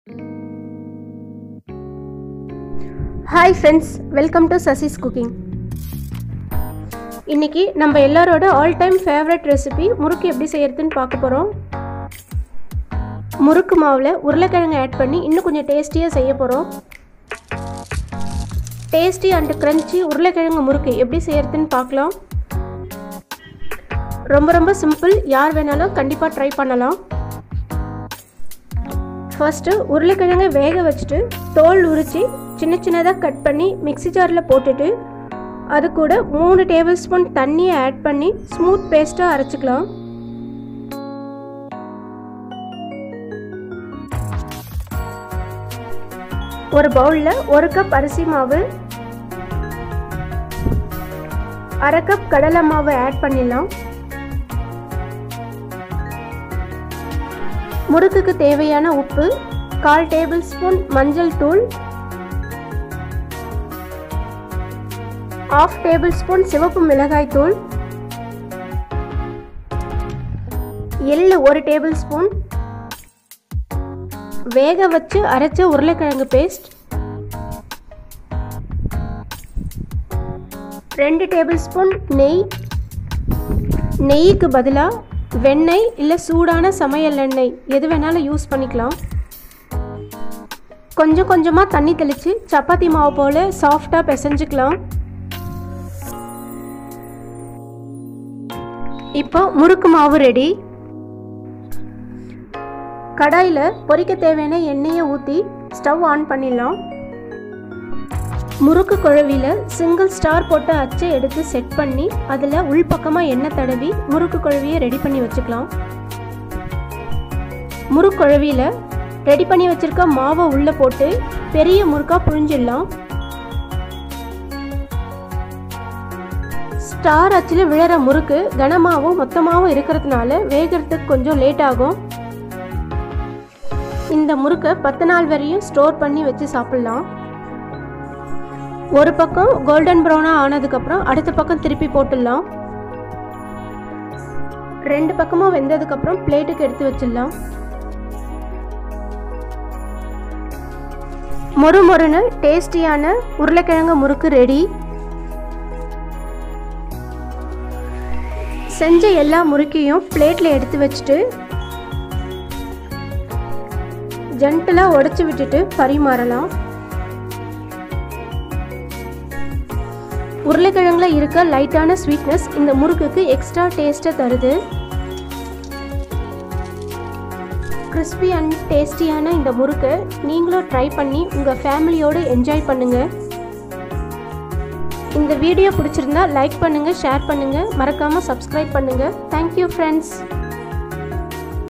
Hi friends, welcome to Sasi's Cooking. இன்னைக்கு நம்ம எல்லாரோட ஆல் டைம் ஃபேவரட் ரெசிபி முறுக்கு எப்படி செய்யறதுன்னு பார்க்க போறோம். முறுக்கு மாவுல உருளைக்கிழங்கு ஆட் பண்ணி இன்னும் கொஞ்சம் டேஸ்டியா செய்ய போறோம். டேஸ்டி அண்ட் கிரன்ச்சி உருளைக்கிழங்கு முறுக்கு எப்படி செய்யறதுன்னு பார்க்கலாம். ரொம்ப சிம்பிள், யார் வேணாலும் கண்டிப்பா ட்ரை பண்ணலாம். ஃபர்ஸ்ட் உருளைக்கிழங்கை வேக வச்சுட்டு தோல் உரிச்சு சின்ன சின்னதாக கட் பண்ணி மிக்ஸி ஜாரில் போட்டுட்டு அது கூட 3 டேபிள் ஸ்பூன் தண்ணியை ஆட் பண்ணி ஸ்மூத் பேஸ்ட்டாக அரைச்சிக்கலாம். ஒரு பவுலில் 1 கப் அரிசி மாவு, 1/2 கப் கடலை மாவு ஆட் பண்ணிடலாம். முறுக்குக்கு தேவையான உப்பு, 1/4 டேபிள் ஸ்பூன் மஞ்சள் தூள், 1/2 டேபிள் ஸ்பூன் சிவப்பு மிளகாய் தூள், எள்ளு 1 டேபிள் ஸ்பூன், வேக வச்சு அரைச்ச உருளைக்கிழங்கு பேஸ்ட், 2 டேபிள் ஸ்பூன் நெய். நெய்க்கு பதிலாக வெண்ணெய் இல்லை சூடான சமையல் எண்ணெய் எது வேணாலும் யூஸ் பண்ணிக்கலாம். கொஞ்சம் கொஞ்சமாக தண்ணி தெளித்து சப்பாத்தி மாவு போல் சாஃப்டாக பிசைஞ்சுக்கலாம். இப்போ முறுக்கு மாவு ரெடி. கடாயில் பொரிக்க தேவையான எண்ணெயை ஊற்றி ஸ்டவ் ஆன் பண்ணிடலாம். முறுக்கு குழவியில் சிங்கிள் ஸ்டார் போட்ட அச்சை எடுத்து செட் பண்ணி அதில் உள்பக்கமாக எண்ணெய் தடவி முறுக்கு குழவியை ரெடி பண்ணி வச்சுக்கலாம். முறுக்கு குழவியில் ரெடி பண்ணி வச்சுருக்க மாவை உள்ளே போட்டு பெரிய முறுக்காக புழிஞ்சிடலாம். ஸ்டார் அச்சில் விழற முறுக்கு கனமாகவும் மொத்தமாகவும் இருக்கிறதுனால வேகிறதுக்கு கொஞ்சம் லேட் ஆகும். இந்த முறுக்கை 10 நாள் வரையும் ஸ்டோர் பண்ணி வச்சு சாப்பிட்லாம். ஒரு பக்கம் கோல்டன் ப்ரௌனாக ஆனதுக்கப்புறம் அடுத்த பக்கம் திருப்பி போட்டுடலாம். 2 பக்கமும் வெந்ததுக்கப்புறம் பிளேட்டுக்கு எடுத்து வச்சிடலாம். மொறுமொறுன்னு டேஸ்டியான உருளைக்கிழங்கு முறுக்கு ரெடி. செஞ்ச எல்லா முறுக்கையும் பிளேட்டில் எடுத்து வச்சுட்டு ஜென்டலாக உடைச்சி விட்டுட்டு பரிமாறலாம். உருளைக்கிழங்குல இருக்க லைட்டான ஸ்வீட்னஸ் இந்த முறுக்குக்கு எக்ஸ்ட்ரா டேஸ்ட்டை தருது. கிறிஸ்பி அண்ட் டேஸ்டியான இந்த முறுக்கை நீங்களும் ட்ரை பண்ணி உங்கள் ஃபேமிலியோடு என்ஜாய் பண்ணுங்கள். இந்த வீடியோ பிடிச்சிருந்தா லைக் பண்ணுங்கள், ஷேர் பண்ணுங்கள், மறக்காமல் சப்ஸ்கிரைப் பண்ணுங்கள். Thank you friends.